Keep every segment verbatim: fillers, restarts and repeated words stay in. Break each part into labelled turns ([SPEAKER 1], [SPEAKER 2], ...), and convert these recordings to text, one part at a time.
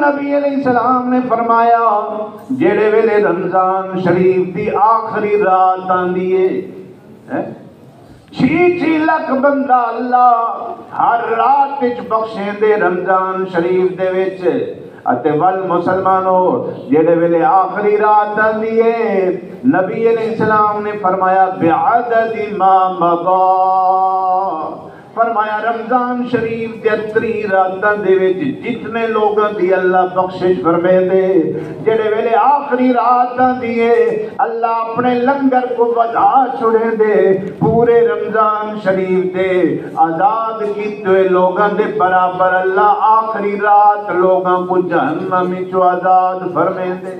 [SPEAKER 1] نبی علیہ السلام نے فرمایا جڑے ویلے رمضان شریف دی آخری رات آندی ہے چھی چھی لکھ بندہ اللہ ہر رات وچ بخشیں دے رمضان شریف دے وچ اتے ول مسلمانوں جڑے ویلے آخری رات آندی ہے نبی علیہ السلام نے فرمایا بعدد ما مضى فرمایا رمضان شریف دے تری راتاں دے وچ جتنے لوگاں دی اللہ بخشش فرمے دے جڑے ویلے آخری رات آندی ہے اللہ اپنے لنگر کو ودا چھڑے دے پورے رمضان شریف دے آزاد کیتے لوگاں دے برابر اللہ آخری رات لوگاں کو جہنم وچ آزاد فرمے دے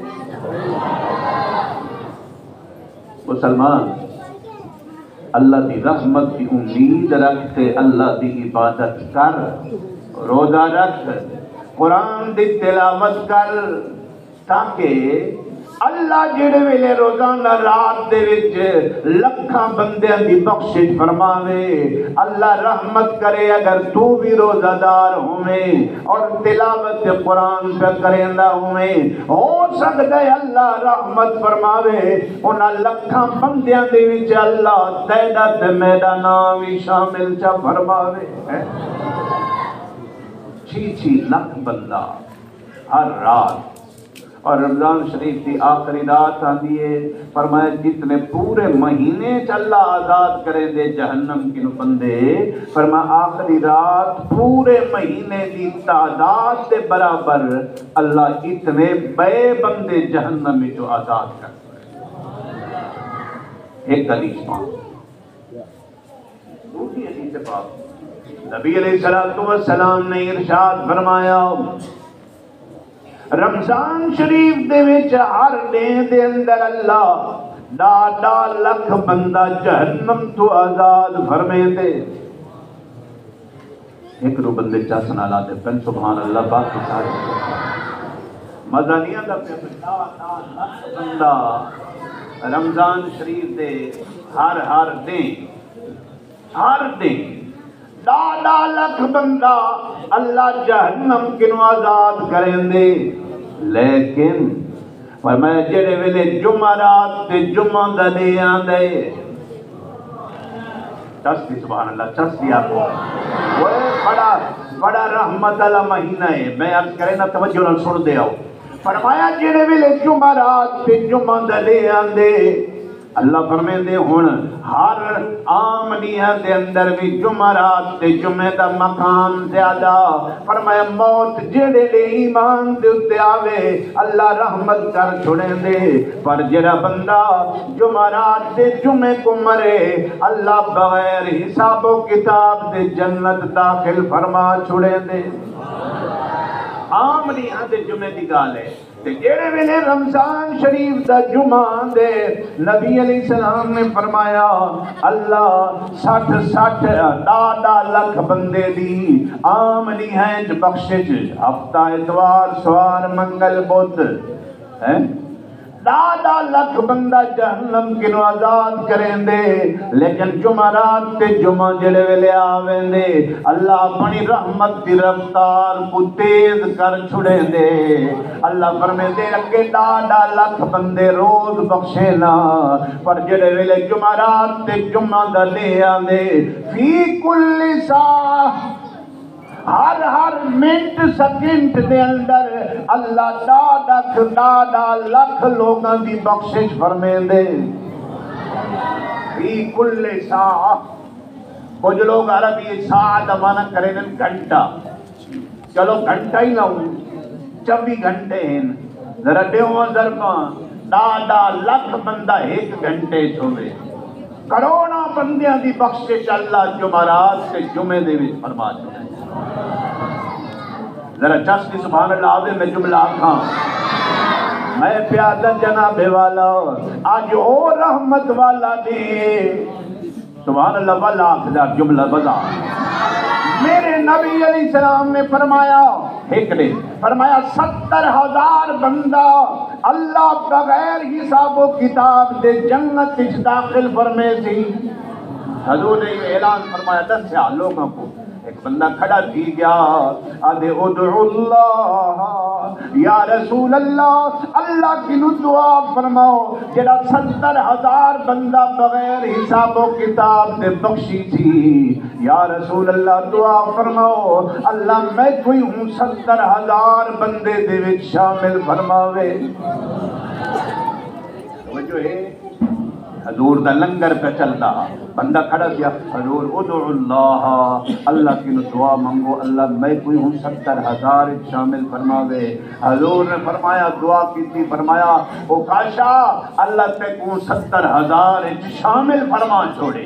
[SPEAKER 1] مسلمان اللہ دی رحمت کی امید رکھتے اللہ دی عبادت کر روزہ رکھ قرآن دی تلاوت کر تاکہ اللہ جڑے ویلے روزانہ رات دے وچ لکھاں بندیاں دی بخشش فرماوے اللہ رحمت کرے اگر تو بھی روزہ دار ہوئے اور تلاوت قرآن پہ کریندا ہوئے ہو سکتا ہے اللہ رحمت فرماوے انہاں لکھاں بندیاں دے وچ اللہ تیرا تے میرا نام بھی شامل چا فرماوے چھی چھی لکھ بندہ ہر رات اور رمضان شریف کی آخری رات آندی ہے فرمایا جتنے پورے مہینے چ اللہ آزاد کرے دے جہنم کے بندے فرمایا آخری رات پورے مہینے کی تعداد کے برابر اللہ اتنے بے بندے جہنم میں جو آزاد کر ایک حدیث پاک دوسری حدیث پاک نبی علیہ السلام نے ارشاد فرمایا رمضان شریف دے وچ ہر دن دے اندر اللہ ڈاڈا لکھ بندہ جہنم تو آزاد فرمے دے ایک رو بندے چاسنا لا دے پن سبحان اللہ باقی سارے مدنیہ دا پہ ڈاڈا لکھ بندہ رمضان شریف دے ہر ہر دن ہر دن ڈاڈا لکھ بندہ اللہ جہنم کنو آزاد کریں دے لیکن فرمایا جڑے ویلے جمعرات تے جمعہ دا دے آندے چستی سبحان اللہ چستی آپ کو وہ بڑا بڑا رحمت اللہ مہینہ ہے میں عرض کرے نا توجہ نہ سن دے آؤ فرمایا جڑے ویلے جمعرات تے جمعہ دا دے آندے اللہ فرمائے دے ہون ہر عام دیاں دے اندر بھی جمعرات تے جمعہ دا مقام زیادہ فرمایا موت جڑے دے ایمان دے اتے آوے اللہ رحمت کر چھوڑیں دے پر جڑا بندہ جمعرات دے جمعہ کو مرے اللہ بغیر حساب و کتاب دے جنت داخل فرما چھوڑیں دے عام دیاں دے جمعہ دی گال ہے جڑے ویلے رمضان شریف دا جمعہ دے نبی علیہ السلام نے فرمایا اللہ سٹھ سٹھ ڈاڈا لکھ بندے دی عام نہیں بخشش ہفتہ اتوار سوار منگل بدھ ہے ڈاڈا لکھ بندہ جہنم کنو آزاد کریں دے لیکن جمعرات تے جمعہ جڑے ویلے آویں دے اللہ اپنی رحمت دی رفتار کو تیز کر چھڑیں دے اللہ فرمے دے اگے ڈاڈا لکھ بندے روز بخشے نا پر جڑے ویلے جمعرات تے جمعہ دا لے آندے فی کل ساعہ ہر ہر منٹ سیکنڈ دے اندر اللہ ڈاڈا ڈاڈا لکھ لوگاں دی بخشش فرمے دے فی کل ساعہ کچھ لوگ عربی ساعت مانا کریں گھنٹہ چلو گھنٹہ ہی نہ ہوں چوبی گھنٹے ہیں ذرا دیو ضرباں ڈاڈا لکھ بندہ ایک گھنٹے چھوڑے کروڑا بندیاں دی بخشش اللہ جمعرات سے جمعے دے وچ فرما چھوڑے ذرا چستی سبحان اللہ آدھے میں جملہ آکھاں میں پیادہ جناب والا آج او رحمت والا دے سبحان اللہ والا آخر جملہ بزا میرے نبی علیہ السلام نے فرمایا ایک نے فرمایا ستر ہزار بندہ اللہ بغیر حساب و کتاب دے جنت اچ داخل فرمے سی حضور نے اعلان فرمایا دس سے لوگوں کو ایک بندہ کھڑا تھی گیا آدھے ادعو اللہ یا رسول اللہ اللہ کی نو دعا فرماؤ جڑا ستر ہزار بندہ بغیر حساب و کتاب دے بخشی تھی، یا رسول اللہ دعا فرماؤ اللہ میں کوئی ہوں ستر ہزار بندے دے وچ شامل فرماوے۔ توجہ ہے، حضور دا لنگر پہ چلتا، بندہ کھڑا کیا، حضور ادعو اللہ، اللہ کی دعا منگو اللہ میں کوئی ہوں ستر ہزار شامل فرماوے۔ حضور نے فرمایا دعا کی تھی، فرمایا او کاشا اللہ تے کو ستر ہزار شامل فرما چھوڑے۔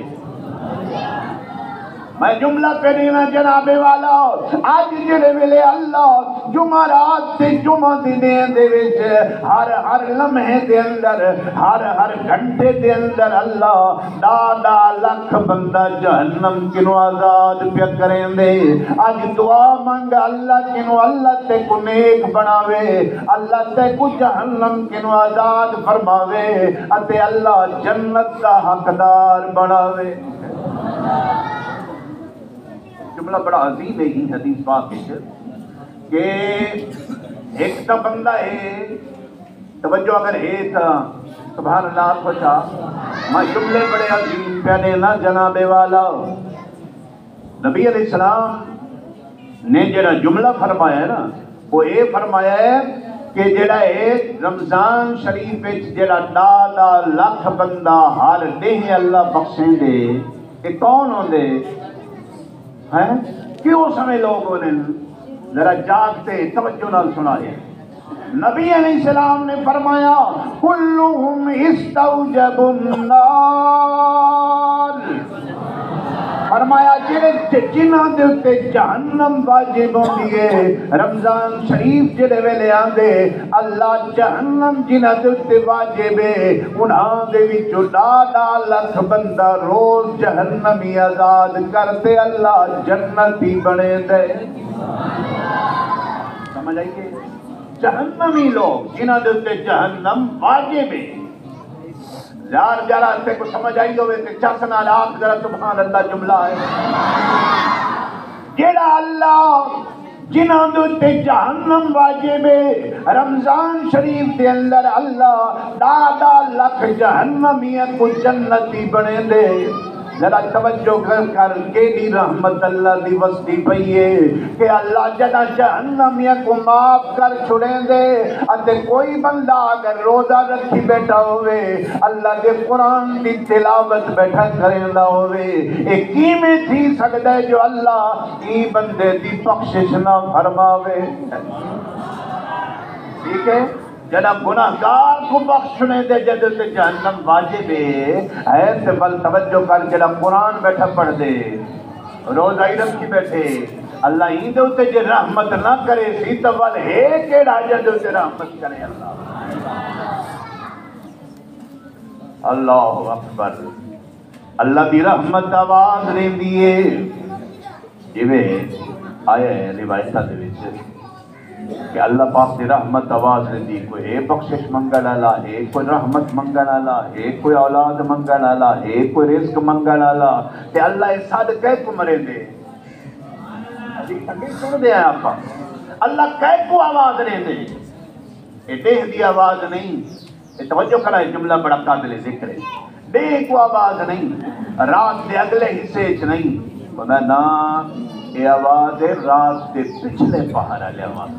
[SPEAKER 1] میں جملہ کرینا جناب والا، آج جڑے ویلے اللہ جمعرات تے جمعہ دن دے وچ ہر ہر لمحے دے اندر ہر ہر گھنٹے دے اندر اللہ ڈاڈا لکھ بندہ جہنم کنو آزاد پیا کریں دے۔ آج دعا مانگ اللہ کنو اللہ تے کو نیک بناوے، اللہ تے کو جہنم کنو آزاد فرماوے، اتے اللہ جنت دا حقدار بناوے۔ جملہ بڑا عظیم ہے ہی حدیث پاک کہ ایک تا بندہ ہے، توجہ اگر ہے تا سبحان اللہ خوشا، میں جملے بڑے عظیم پیانے نا جناب والا۔ نبی علیہ السلام نے جڑا جملہ فرمایا ہے نا وہ اے فرمایا ہے کہ جڑا ہے رمضان شریف وچ جڑا ڈاڈا لکھ بندہ ہر دن اللہ بخشیں دے، کہ کون ہوندے ہیں؟ کیوں سمیں لوگ انہیں ذرا جاگتے توجہ نال سنائے۔ نبی علیہ السلام نے فرمایا کلہم استوجب النار، فرمایا جڑے جنہاں دے تے جہنم واجب ہوندی ہے، رمضان شریف جڑے ویلے آندے اللہ جہنم جنہاں دے تے واجب ہے انہاں دے وچوں ڈاڈا لکھ بندہ روز جہنمی آزاد کرتے اللہ جنتی بنے دے۔ سمجھ آئی کہ جہنمی لوگ جنہاں دے تے جہنم واجب ہے، یار جارا تے کو سمجھ آئی ہوئے تے چسنا لاکھ ذرا سبحان اللہ جملہ ہے۔ جیڑا اللہ جنہاں دے تے جہنم واجب ہے، رمضان شریف دے اندر اللہ ڈاڈا لکھ جہنمیاں کو جنتی بنے دے۔ ذرا توجہ کر کر کے دی رحمت اللہ دی وسطی پئی ہے کہ اللہ جدا جہنمیاں کو معاف کر چھڑیں دے، اتے کوئی بندہ اگر روزہ رکھی بیٹھا ہوئے اللہ کے قرآن دی تلاوت بیٹھا کریں دا ہوئے، ایک کیمیں تھی سکتا ہے جو اللہ ای بندے دی بخشش نہ فرماوے۔ ٹھیک ہے، جناب گناہگار کو بخشنے دے جدے تے جہنم واجب ہے تے بل توجہ کر جڑا قرآن بیٹھا پڑھ دے روزہ ہی رکھی بیٹھے اللہ ہی دے تے جے رحمت نہ کرے سی تو بل ہے کیڑا جدے تے رحمت کرے اللہ۔ اللہ اکبر، اللہ دی رحمت آواز رہندی ہے جویں آیا ہے روایتاں دے وچ کہ اللہ پاک دی رحمت آواز رہندی، کوئی اے بخشش منگن والا ہے، کوئی رحمت منگن والا ہے، کوئی اولاد منگن والا ہے، کوئی رزق منگن والا تے اللہ اس صدقے کو مرے دے۔ حدیث اگے سن دے آپا اللہ کہے کو آواز رہندے، اے دیہ دی آواز نہیں، اے توجہ کرا جملہ بڑا قابل ذکر ہے، دیہ کو آواز نہیں، رات دے اگلے حصے چ نہیں، خدا نا یہ آواز ہے رات کے پچھلے پہاڑ والے آواز۔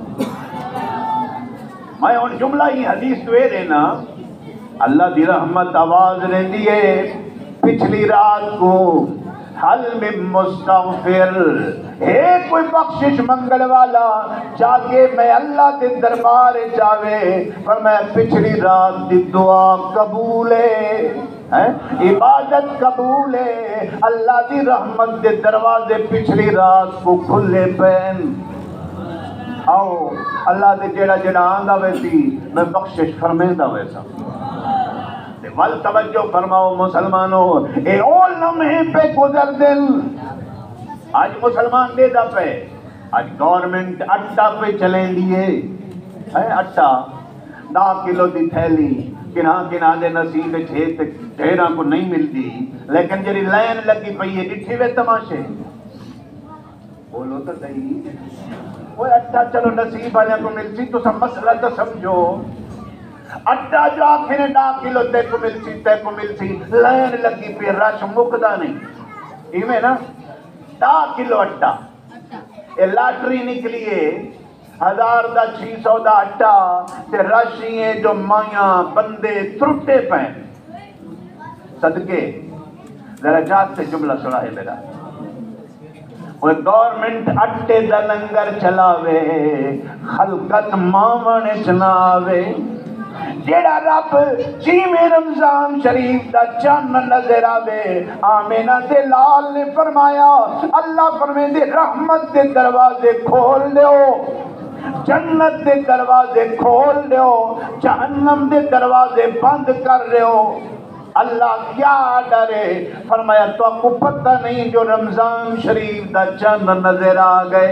[SPEAKER 1] میں ان جملہ ہی حدیث تو یہ دینا اللہ دی رحمت آواز رہندی ہے پچھلی رات کو، حل من مستغفر، ہے کوئی بخشش منگل والا چاہے میں اللہ دے دربار چاہے پر میں پچھلی رات دی دعا قبول ہے، عبادت قبول ہے، اللہ دی رحمت دے دروازے پچھلی رات کو کھلے پین۔ آؤ اللہ دے جیڑا جیڑا آندہ ویسی میں بخشش فرمیندہ ویسا۔ ول توجہ فرماؤ مسلمانوں، اے اول لمحے پہ گزر دل، آج مسلمان دے دا پہ، آج گورنمنٹ اٹا پہ چلیں دیئے، ہے اٹا دا کلو دی تھیلی کنہ کنہ دے نصیب چھے ٹھیرہ کو نہیں ملتی، لیکن جری لین لگی پئی ہے ڈٹھی وے تماشے، بولو تو صحیح، وہ اٹا چلو نصیب والے کو ملتی تو سب مسئلہ تو سمجھو اٹا جو آخر ڈا کلو تے کو ملتی تے کو ملتی لائن لگی پہ رش مکدا نہیں ایویں نا ڈا کلو اٹا یہ لاٹری نکلیے ہزار دا چھ سو دا اٹا تے رشیے جو مائیاں بندے ترٹے پہ صدقے ذرا جات سے جملہ سنا ہے میرا وہ گورنمنٹ اٹے دا لنگر چلاوے خلقت ماون چناوے جیڑا رب جی میں رمضان شریف دا چان نظر آوے آمینہ دے لال نے فرمایا اللہ فرمے دے رحمت دے دروازے کھول دیو جنت دے دروازے کھول دیو جہنم دے دروازے بند کر دیو اللہ کیا ڈرے فرمایا تو آپ کو پتہ نہیں جو رمضان شریف دا چند نظر آگئے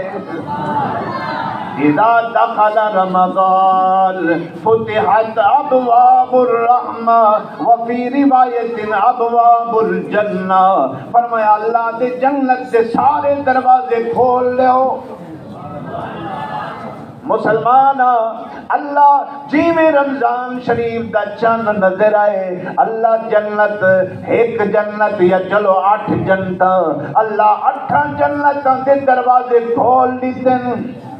[SPEAKER 1] اذا دخل رمضان فتحت ابواب الرحمہ وفی روایت ابواب الجنہ فرمایا اللہ دے جنت دے سارے دروازے کھول لے ہو مسلمان اللہ جی میں رمضان شریف دا چند نظر آئے اللہ جنت ایک جنت یا چلو آٹھ جنت اللہ اٹھا جنت دے دروازے کھول دیتے ہیں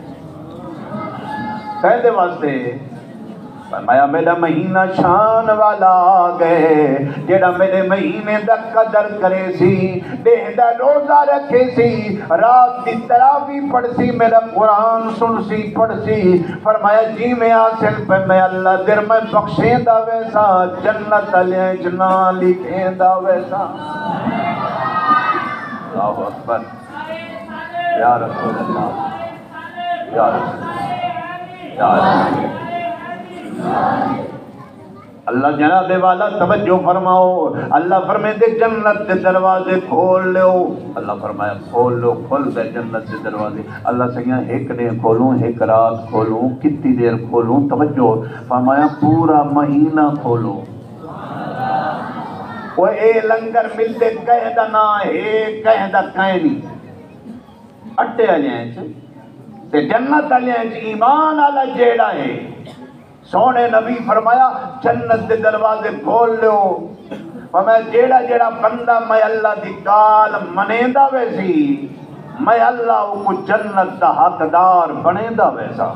[SPEAKER 1] کہتے واسطے فرمایا میرا مہینہ شان والا آگئے جیڑا میرے مہینے دا قدر کرے سی دیہ دا روزہ رکھے سی رات دی تراویح پڑھ سی میرا قرآن سن سی پڑھ سی فرمایا جی میں حاصل پہ میں اللہ در میں بخشیں دا ویسا جنت علیہ جنا لکھیں دا ویسا اللہ اکبر یا رسول اللہ یا رسول اللہ اللہ جناب والا توجہ فرماؤ اللہ فرمائے دے جنت دے دروازے کھول لو اللہ فرمایا کھول لو کھول دے جنت دے دروازے اللہ سیاں ایک نے کھولوں ایک رات کھولوں کتنی دیر کھولوں توجہ فرمایا پورا مہینہ کھولوں وہ اے لنگر ملتے کہہ دا نا ہے کہہ دا کہیں نہیں اٹھے آجائیں چھے تے جنت آجائیں چھے ایمان آلہ جیڑا ہے سونے نبی فرمایا جنت دے دروازے کھول لو فرمایا جیڑا جیڑا بندہ میں اللہ دی گال منیندہ ویسی میں اللہ کو جنت دا حقدار بنیندہ ویسا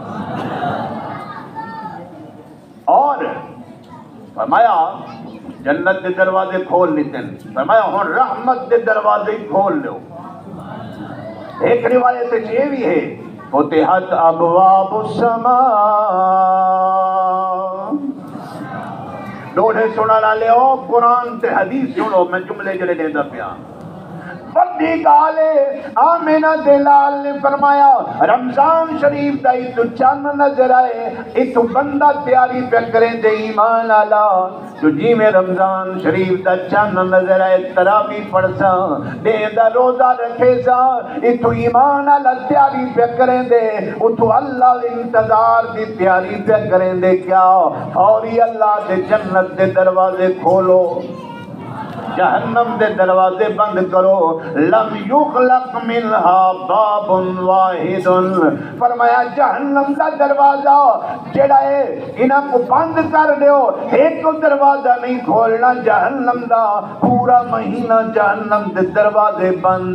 [SPEAKER 1] اور فرمایا جنت دے دروازے کھول لیتے ہیں فرمایا ہون رحمت دے دروازے کھول لو ایک روایت یہ بھی ہے فتحت ابواب السماء ڈوڑے سنا نہ لے ہو قرآن تے حدیث سنو میں جملے جلے دے دا پیان بدھی گالے آمینہ دلال نے فرمایا رمضان شریف دا اتو چند نظر آئے اتو بندہ تیاری پہ کریں دے ایمان آلہ تو جی میں رمضان شریف دا چند نظر آئے تراویح پڑھسا دے دا روزہ رکھے سا اتو ایمان آلہ تیاری پہ کریں دے اتو اللہ انتظار دی تیاری پہ کریں دے کیا فوری اللہ دے جنت دے دروازے کھولو جہنم دے دروازے بند کرو لم یخلق منها باب واحد فرمایا جہنم دا دروازہ جڑا ہے انہاں کو بند کر دیو ایک دروازہ نہیں کھولنا جہنم دا پورا مہینہ جہنم دے دروازے بند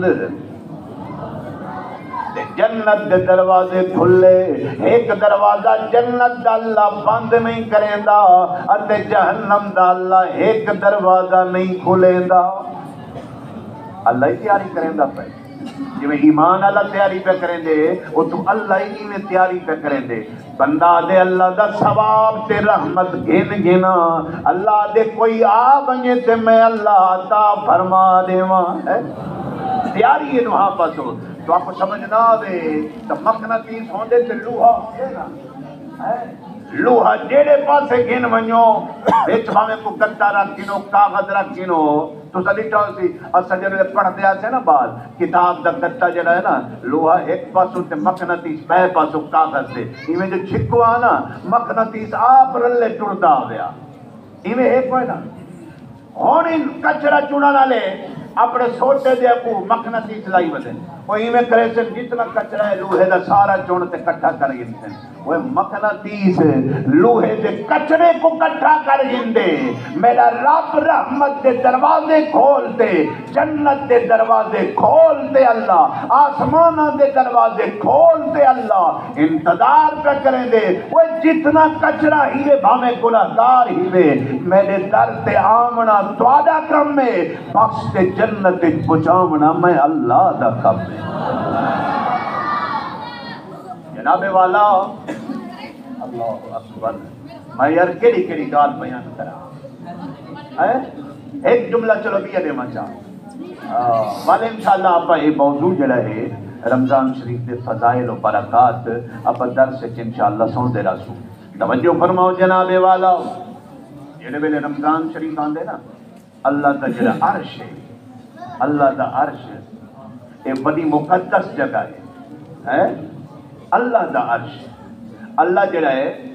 [SPEAKER 1] جنت دے دروازے کھلے ایک دروازہ جنت دا اللہ بند نہیں کریں دا اتے جہنم دا اللہ ایک دروازہ نہیں کھلیں دا اللہ ہی تیاری کریں دا پہ جو ایمان اللہ تیاری پہ کریں دے وہ تو اللہ ہی میں تیاری پہ کریں دے بندہ دے اللہ دا ثواب تے رحمت گھن گھنا اللہ دے کوئی آ بنجے تے میں اللہ عطا فرما دے وہاں تیاری ہے وہاں پاس ہو تو آپ کو سمجھنا آوے تو مقناطیس ہوندے تے لوہا لوہا جیڑے پاسے گھن ونیو بیچ ہمیں کو گتا رکھنو کاغذ رکھنو تو سلی ٹاؤ سی اصلا جنہوں نے پڑھ دیا سے نا بعد کتاب دا گتا جڑا ہے نا لوہا ایک پاسوں تے مقناطیس بے پاسوں کاغذ دے ایمیں جو چھکو آنا مقناطیس آپ رلے ٹردہ آویا ایمیں ایک ہوئے نا ہونی کچرا چونا نہ لے اپنے سوٹے دے اپو مقناطیس لائی بدے وہ میں کرے سے جتنا کچرا ہے لوہے دا سارا چون تے کٹھا کر گئے وہ مقناطیس لوہے دے کچرے کو کٹھا کر گئے میرا رب رحمت دے دروازے کھول دے جنت دے دروازے کھول دے اللہ آسمانہ دے دروازے کھول دے اللہ انتظار پہ کریں دے وہ جتنا کچرا ہی وے بھامے گناہگار ہی وے میرے در تے آمنا تواڈا کم میں بخش تے جنت پہنچاونا میں اللہ دا کم میں جناب والا اللہ اکبر میں یار کیڑی کیڑی گال بیان کرا ایک جملہ چلو بھی دے مچا والے انشاءاللہ آپ یہ موضوع جڑا ہے رمضان شریف دے فضائل و برکات آپ درس سے انشاءاللہ سن دے رسو توجہ فرماؤ جناب والا جڑے ویلے رمضان شریف آندے نا اللہ دا جڑا عرش ہے اللہ دا عرش یہ بڑی مقدس جگہ ہے اللہ دا عرش اللہ جڑا ہے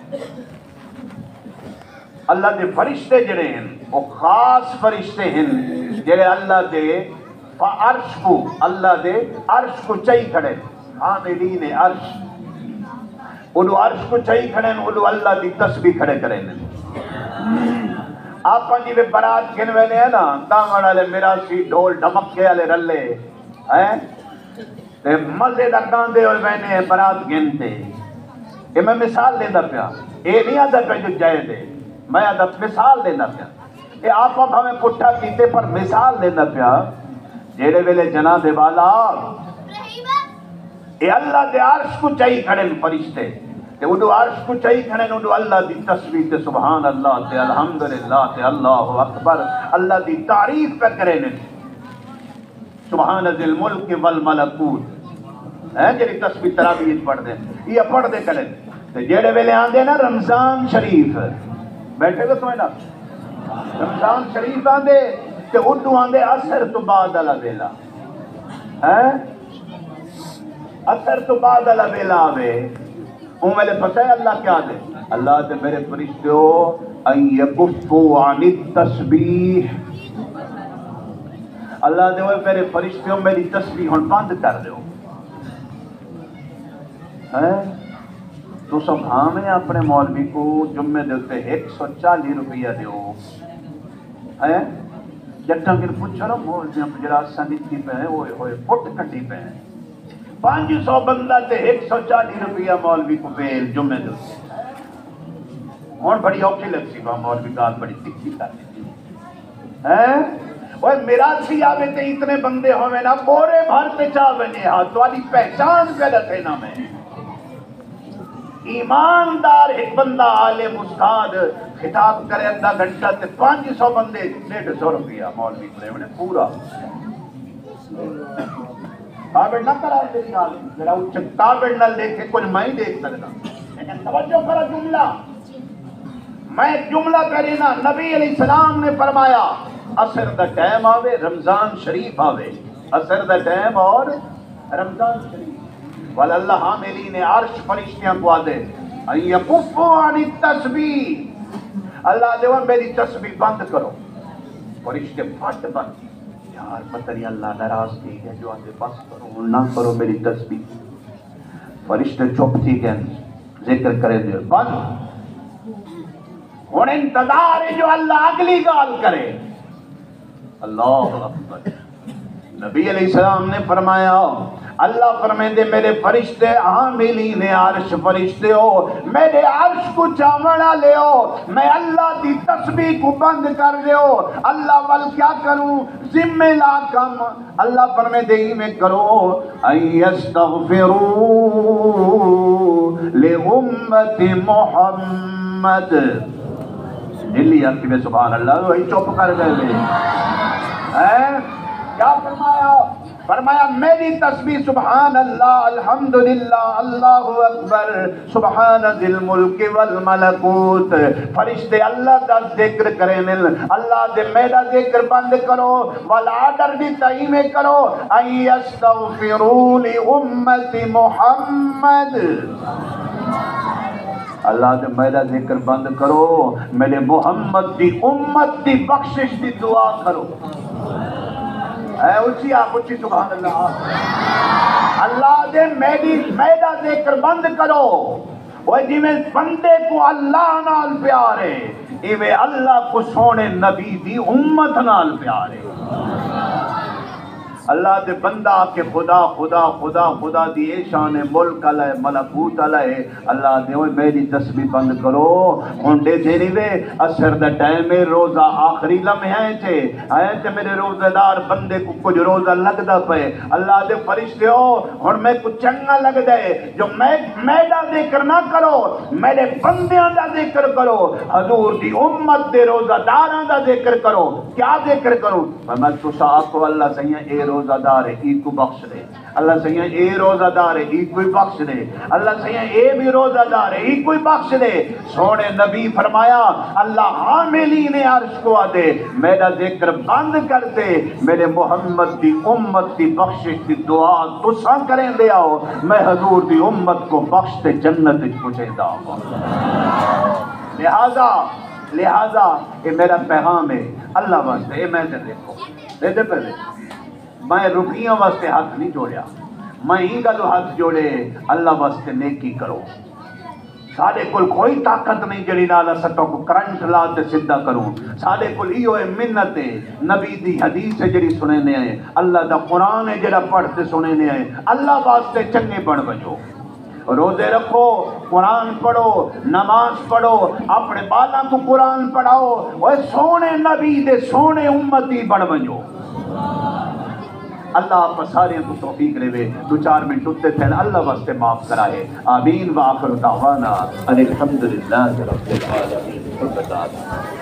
[SPEAKER 1] اللہ دے فرشتے جڑے ہیں وہ خاص فرشتے ہیں جڑے اللہ دے عرش کو اللہ دے عرش کو چاہی کھڑے حاملین عرش انہوں عرش کو چاہی کھڑے انہوں اللہ دی تسبیح کھڑے کریں آپ جی میں برات گن ویلے ہیں نا دامن والے میراسی ڈھول ڈھمکے والے رلے ہیں تے مزے دا گاندے اور وینے برات گنتے یہ میں مثال دینا پیا یہ نہیں آدھا پہ جو جائے دے میں آدھا مثال دینا پیا یہ آپ اب ہمیں پٹھا کیتے پر مثال دینا پیا جیڑے ویلے جناب والا یہ اللہ دے عرش کو چاہی کھڑے فرشتے تے اُدو عرش کو چاہی کھڑے اُدو اللہ دی تسبیح تے سبحان اللہ تے الحمدللہ تے اللہ اکبر اللہ دی تعریف پہ کرے نے سبحان ذی الملک والملکوت ہے جڑی تسبیح تراویح پڑھ دے یہ پڑھ دے کرے تے جیڑے ویلے آندے نا رمضان شریف بیٹھے گا تمہیں نا رمضان شریف آندے تے اُدو آندے اثر تو بعد اللہ ویلا ہے اثر تو بعد اللہ ویلا آوے ہوں میں نے پتہ ہے اللہ کیا دے اللہ دے میرے فرشتوں ان یکفوا عن التسبیح اللہ دے ہوئے میرے فرشتوں میری تسبیح ہن بند کر دو تو سب ہمیں اپنے مولوی کو جمعے دیتے ایک سو چالی روپیہ دیو ہے جٹا کن پوچھو نا مولوی جراسا نیتی پہ ہیں ہوئے ہوئے پٹ کٹی پہ ہیں پانچ سو بندہ تے ایک سو چالی روپیہ مولوی کو بیل جمعے دیتے اور بڑی اوکھی لگ سی با مولوی گال بڑی تکھی کر دیتی ہے وہ میراسی آوے تے اتنے بندے ہوئے نا بورے بھر تے چاوے نے ہاں تو آلی پہچان غلط ہے نا میں ایماندار ایک بندہ عالم استاد خطاب کرے ادھا گھنٹہ تے پانچ سو بندے ڈیڑھ سو روپیہ مولوی کرے انہیں پورا کابڑ نہ کرا تیری عالم ذرا اچھا کابڑ نہ دیکھے کچھ میں ہی دیکھ سکتا لیکن توجہ کرا جملہ میں جملہ کرینا نبی علیہ السلام نے فرمایا اثر دا ٹائم آوے رمضان شریف آوے اثر دا ٹائم اور رمضان شریف واللہ حاملین عرش فرشتیاں کو آدھے ان یکفوا عن التسبیح اللہ دے میری تسبیح بند کرو فرشتے پھٹ بند یار پتہ نہیں اللہ ناراض تھی ہے جو آدھے بس کرو نہ کرو میری تسبیح فرشتے چپ تھی گئے ذکر کرے دے بند ہون انتظار ہے جو اللہ اگلی گال کرے اللہ اکبر نبی علیہ السلام نے فرمایا اللہ فرمائیں دے میرے فرشتے عاملین عرش فرشتے ہو میرے عرش کو چاوڑا لے ہو میں اللہ دی تسبیح کو بند کر دے ہو اللہ وال کیا کروں ذمہ لا کم اللہ فرمائیں دے ہی میں کرو ان یستغفروا لامت محمد دلی آپ کی بے سبحان اللہ وہی چوپ کر گئے کیا فرمایا فرمایا میری تسبیح سبحان اللہ الحمدللہ اللہ اکبر سبحان ذی الملک والملکوت فرشتے اللہ دا ذکر کریں اللہ دے میرا ذکر بند کرو والآڈر بھی تعیمے کرو ان یستغفروا لامت محمد اللہ دے میرا ذکر بند کرو میرے محمد دی امت دی بخشش دی دعا کرو اے اچھی آپ اچھی سبحان اللہ اللہ دے میری میرا ذکر بند کرو، وہ جی میں بندے کو اللہ نال پیار ہے، ایویں اللہ کو سونے نبی دی امت نال پیار ہے۔ اللہ دے بندہ کہ خدا خدا خدا خدا دی اے شان ملک علیہ ملکوت علیہ، اللہ دے اوے میری تسبیح بند کرو، ہونڈے تیری وے اثر دا ٹائم ہے، روزہ آخری لمحے تھے آئے تے میرے روزہ دار بندے کو کچھ روزہ لگ دا پے، اللہ دے فرشتے ہو ہن میں کچھ چنگا لگ دے جو میں میرا ذکر نہ کرو، میرے بندیاں دا ذکر کرو، حضور دی امت دے روزہ داراں دا ذکر کرو، کیا ذکر کرو؟ میں تسا آکھو اللہ سیاں اے روزہ دار ہے ای کو بخش دے، اللہ سیاں اے روزہ دار ہے ای کوئی بخش دے، اللہ سیاں اے بھی روزہ دار ہے ای کوئی بخش دے۔ سونے نبی فرمایا اللہ حاملین عرش کو آدے میرا ذکر بند کر دے، میرے محمد دی امت دی بخشش دی دعا تساں کریں دے آؤ، میں حضور دی امت کو بخش دے جنت پہنچے دا۔ لہذا لہذا یہ میرا پیغام ہے اللہ واسطے، اے میں دے دیکھو دے دے پہلے میں روپیوں واسطے ہاتھ نہیں جوڑیا، میں ہی گلو ہاتھ جوڑے اللہ واسطے نیکی کرو۔ سارے کل کوئی طاقت نہیں جڑی نالا سٹوں کو کرنٹ لا تے سدھا کروں، سارے کل ہی ہوئے منت ہے، نبی دی حدیث ہے جڑی سننے آئے، اللہ دا قرآن ہے جڑا پڑھتے سننے آئے، اللہ واسطے چنگے بن بجو، روزے رکھو، قرآن پڑھو، نماز پڑھو، اپنے بالاں کو قرآن پڑھاؤ، وہ سونے نبی دے سونے امتی بن بجو۔ اللہ آپ سارے کو توفیق لے وے، دو چار منٹ اتے تھے اللہ واسطے معاف کرائے، آمین وآخر دعوانا الحمدللہ رب العالمین۔